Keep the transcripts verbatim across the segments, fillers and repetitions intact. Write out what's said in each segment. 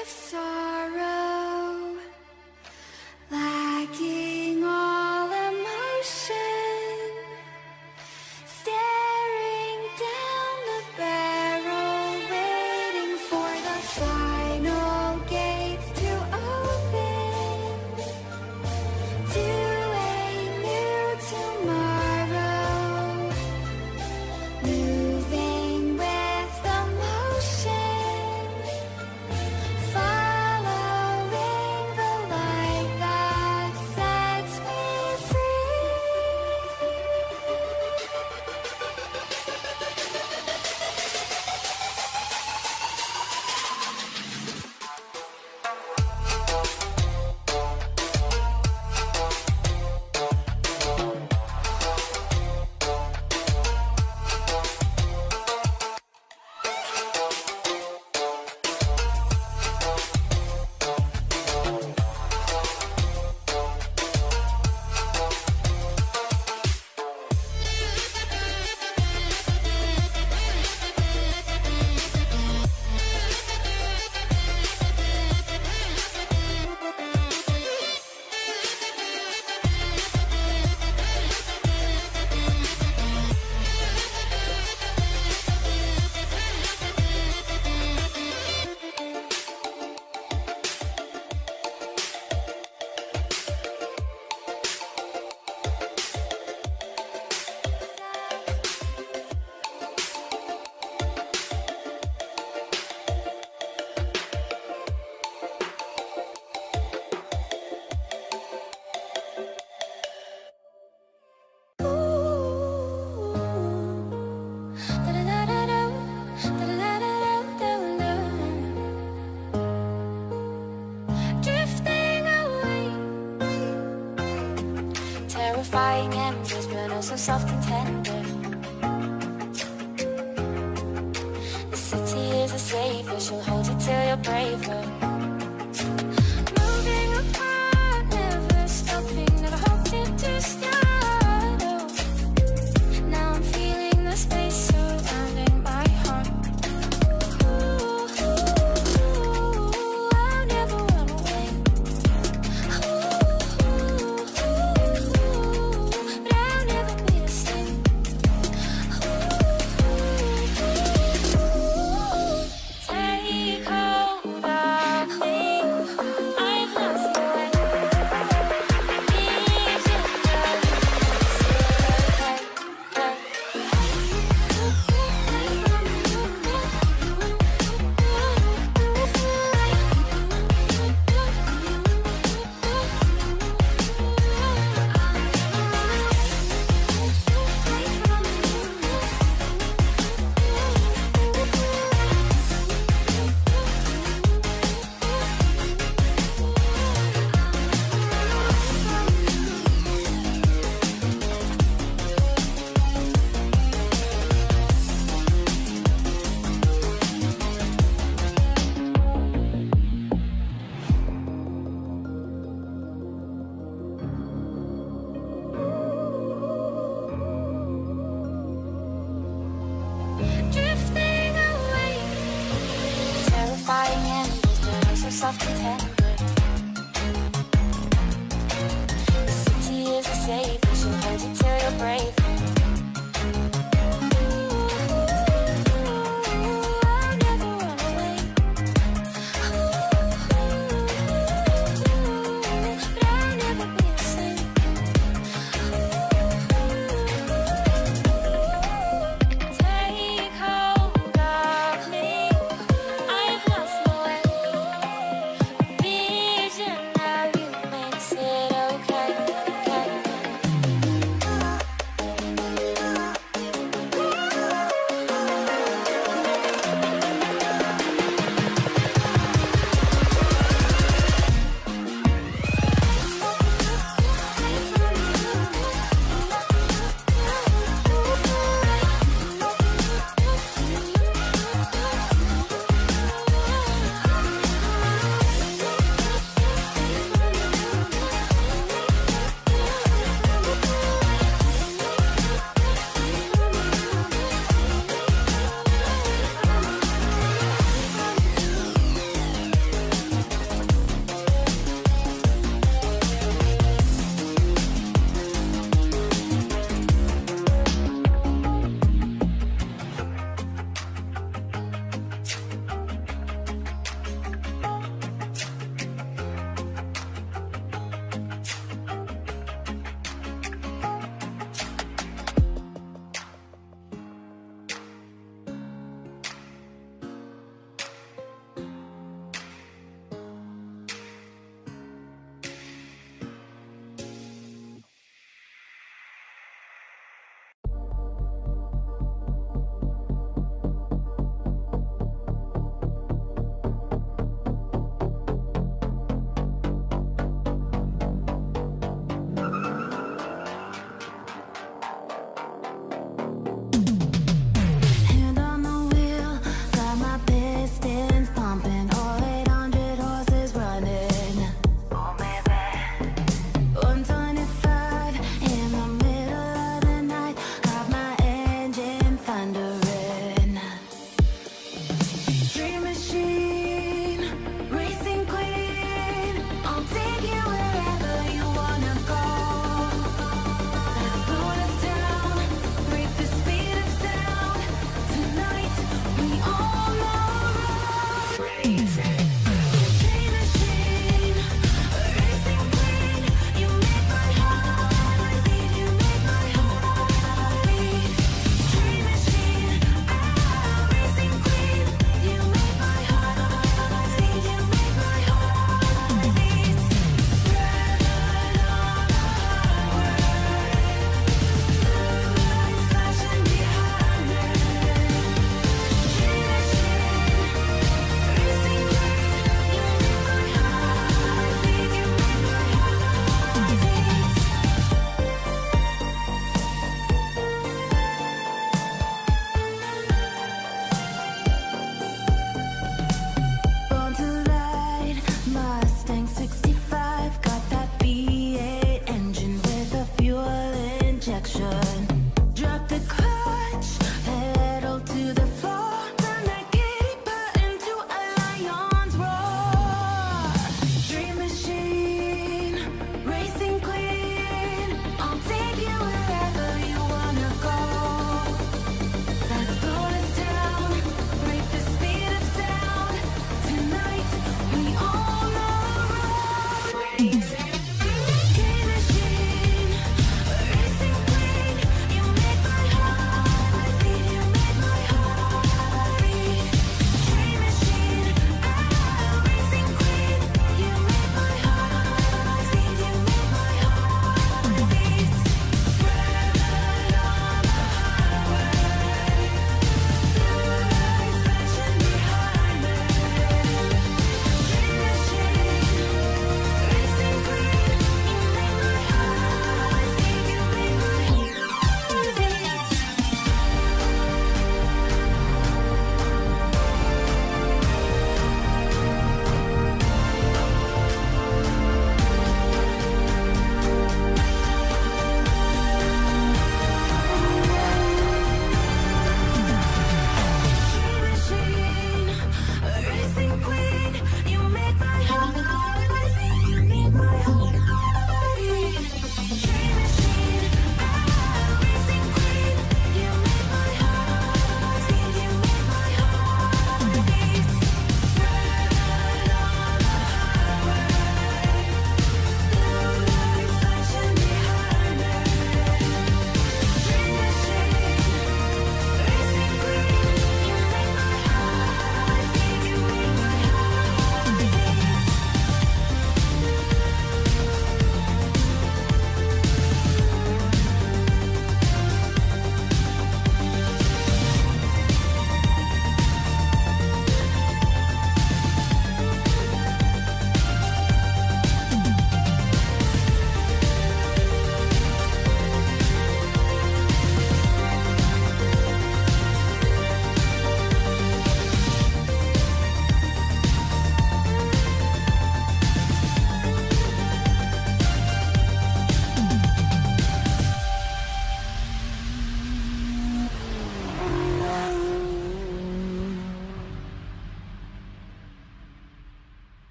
of sorrow, lacking all emotion, staring down the barrel, waiting for the final gates to open to a new tomorrow, moving with the motion, following the light that sets me free. Terrifying embers burn us so soft and tender. The city is a savior, she'll hold you till you're braver. Moving apart, never stopping, never hoping to start. Oh, now I'm feeling the space surrounding my heart. Ooh, I'll never run away. But I'll never be the same. Take hold of me. I've lost my way. Need you drifting away. Terrifying embers burn us so soft and tender. The city is a savior, she'll hold you till you're brave. I'll never run away. But I'll never be the same. Take hold of me. I've lost my way.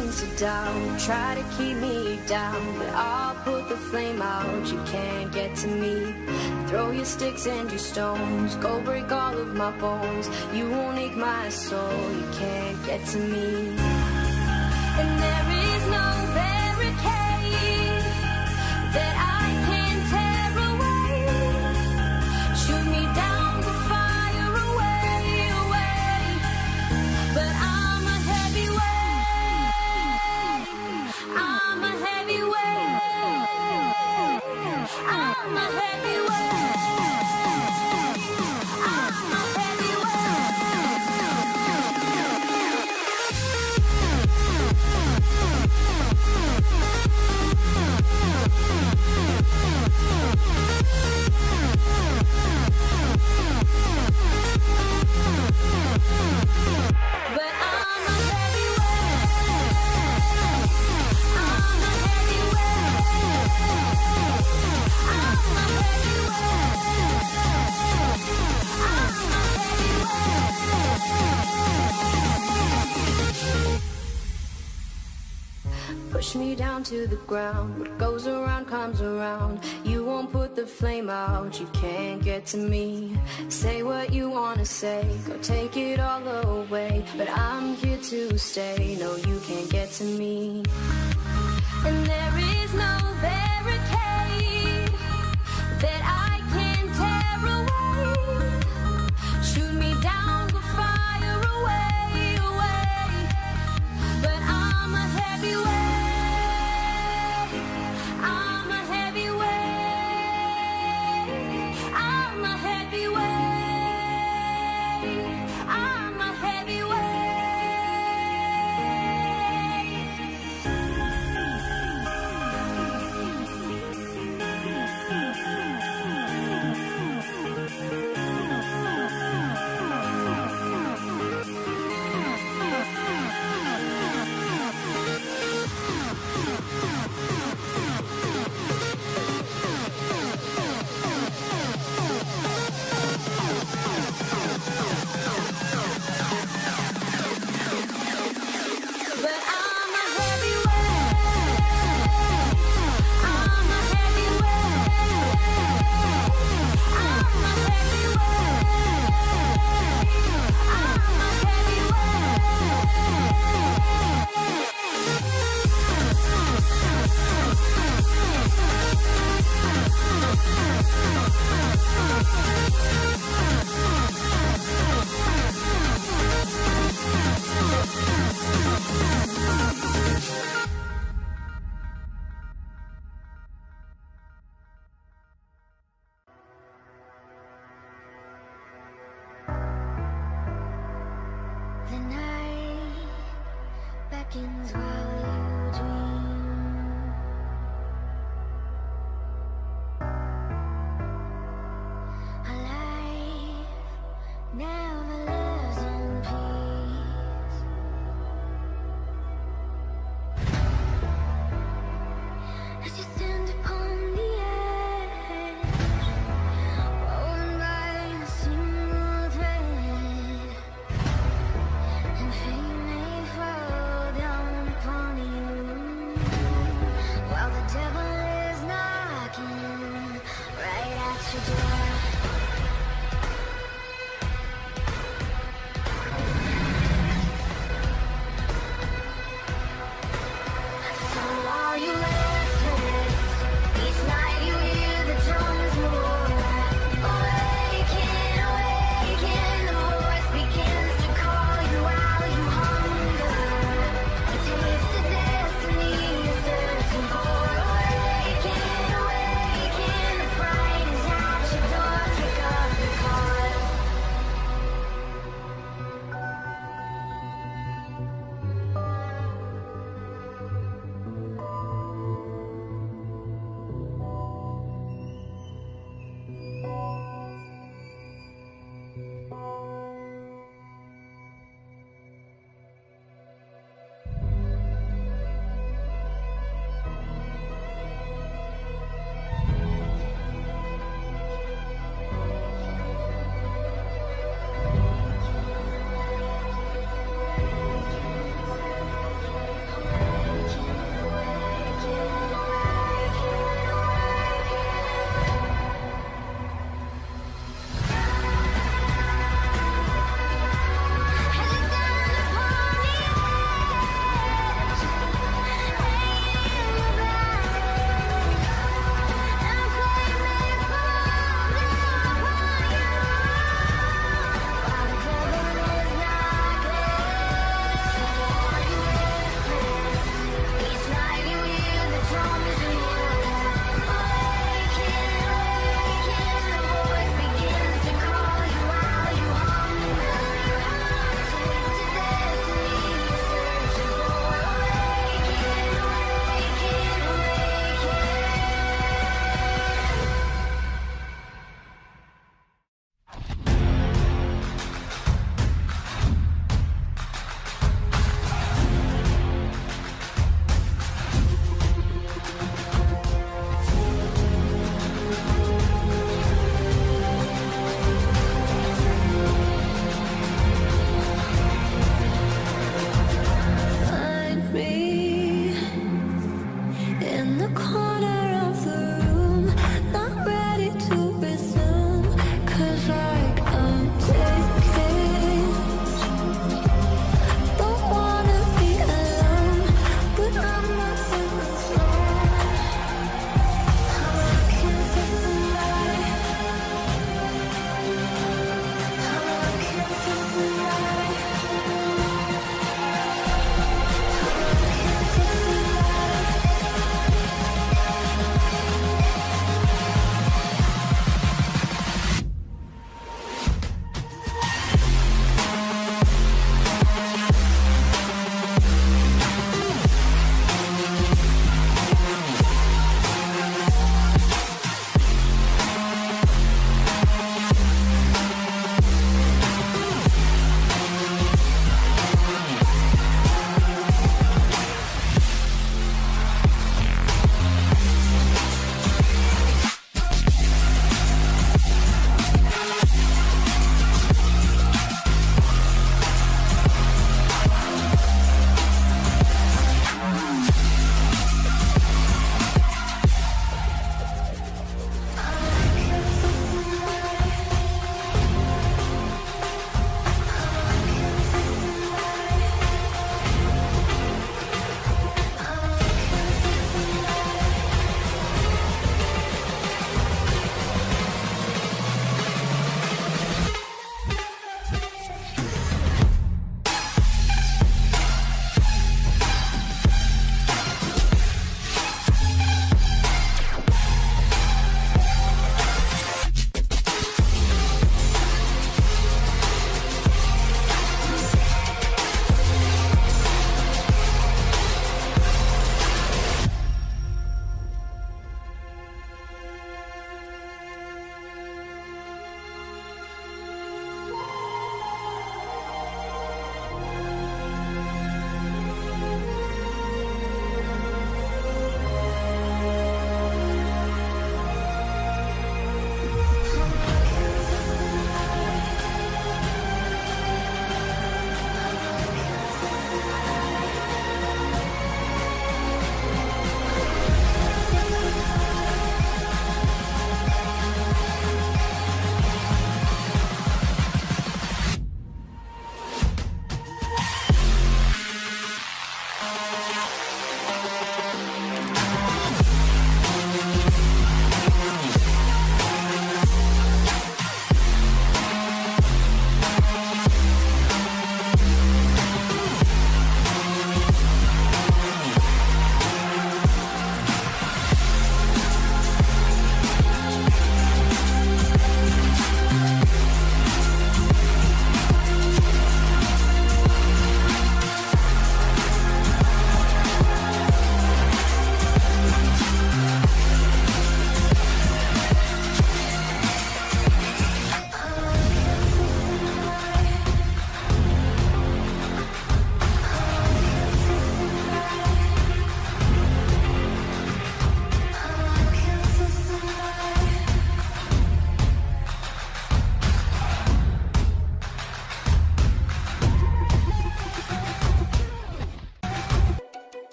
reasons to doubt, try to keep me down, but I'll put the flame out. You can't get to me. Throw your sticks and your stones, go break all of my bones. You won't ache my soul, you can't get to me. And there is no barricade that I can tear away. Shoot me down to fire away, away. But I'm a heavyweight, I'm a heavyweight, I'm a heavyweight. Push me down to the ground. What goes around comes around. You won't put the flame out. You can't get to me. Say what you wanna say, go take it all away, but I'm here to stay. No, you can't get to me. And there is no barricade that I can tear away. Shoot me down, go fire away, away. But I'm a heavyweight, I'm a heavyweight, I'm a heavyweight, I'm a heavyweight. The night beckons while you dream. A life never lives in peace. As you stand upon the edge, woven by a single thread, and fate may fall down upon you, while the devil is knocking right at your door. So are you restless? Each night you hear the drums roar. Awaken, awaken, the voice begins to call you while you hunger. A taste of destiny you're searching for. Awaken, awaken, the fright is at your door. Pick up the cause.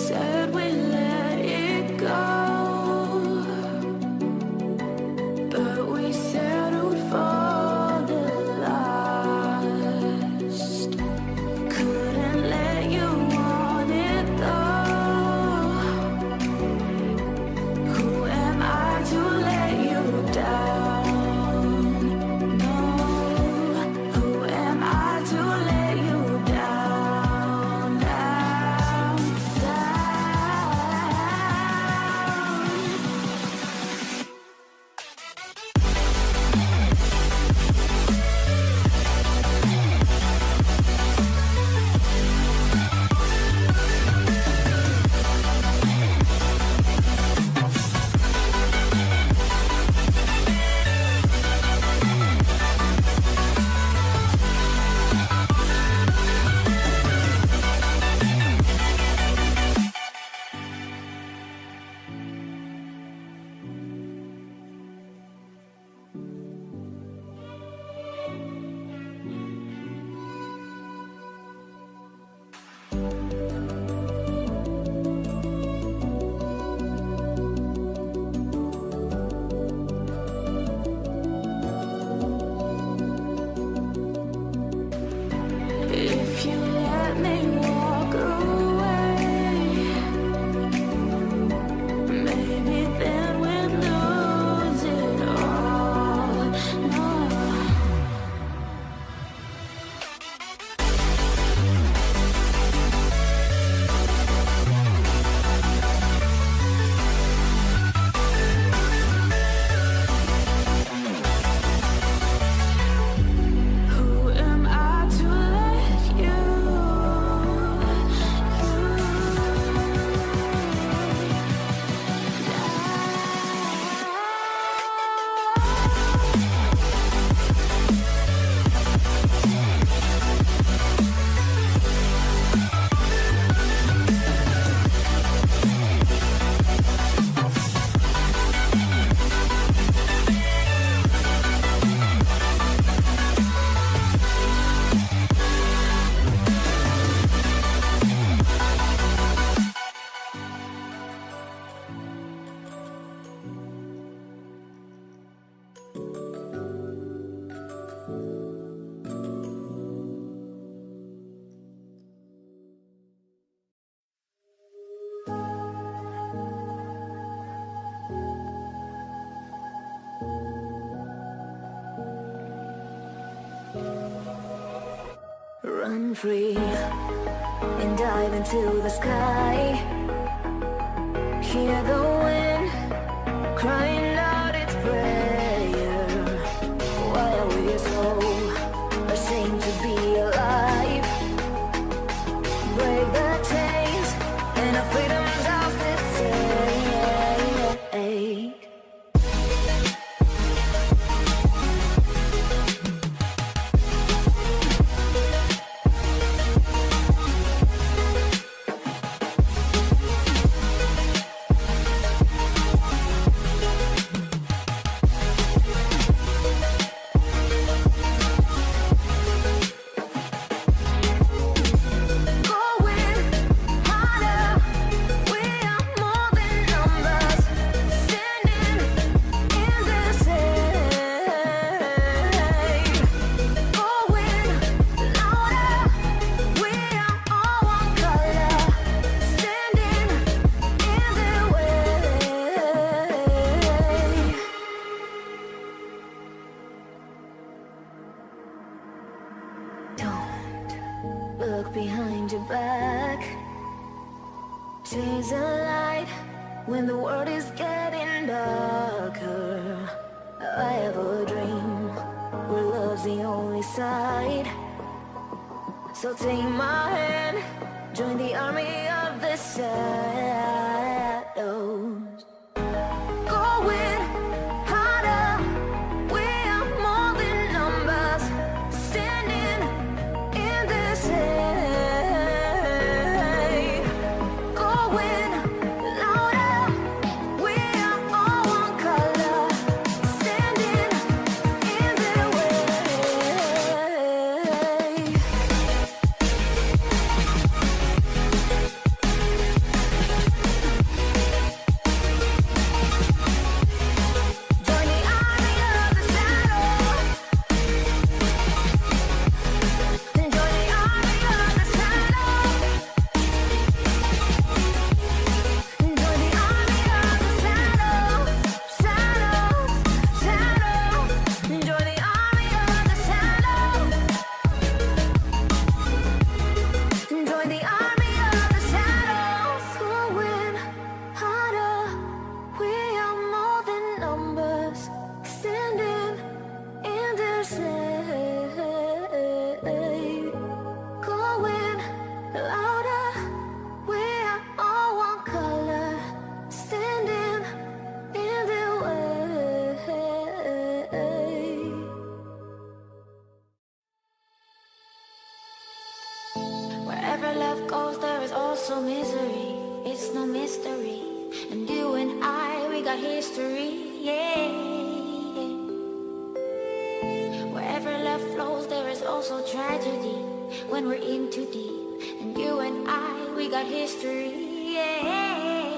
said we let it go, but we settled for the last. Couldn't let you want it though. Who am I to let you down? No. Who am I to let you down, down, if you let me walk away, maybe then we'd lose it all. No. Who am I to let you, run free and dive into the sky. Hear the wind crying out its prayer. Why are we so ashamed to be alive? Break the chains and our freedom's ours to take. Look behind your back. Chase a light when the world is getting darker. I have a dream where love's the only side. So take my hand, join the army of the shadows. Going harder, we are more than numbers, standing in this air. Going louder, we are all one color, standing in their way. Wherever love goes, there is also misery. It's no mystery. And you and I, we got history, yeah. Wherever love flows, there is also tragedy. When we're in too deep. And you and I, we got history, yeah.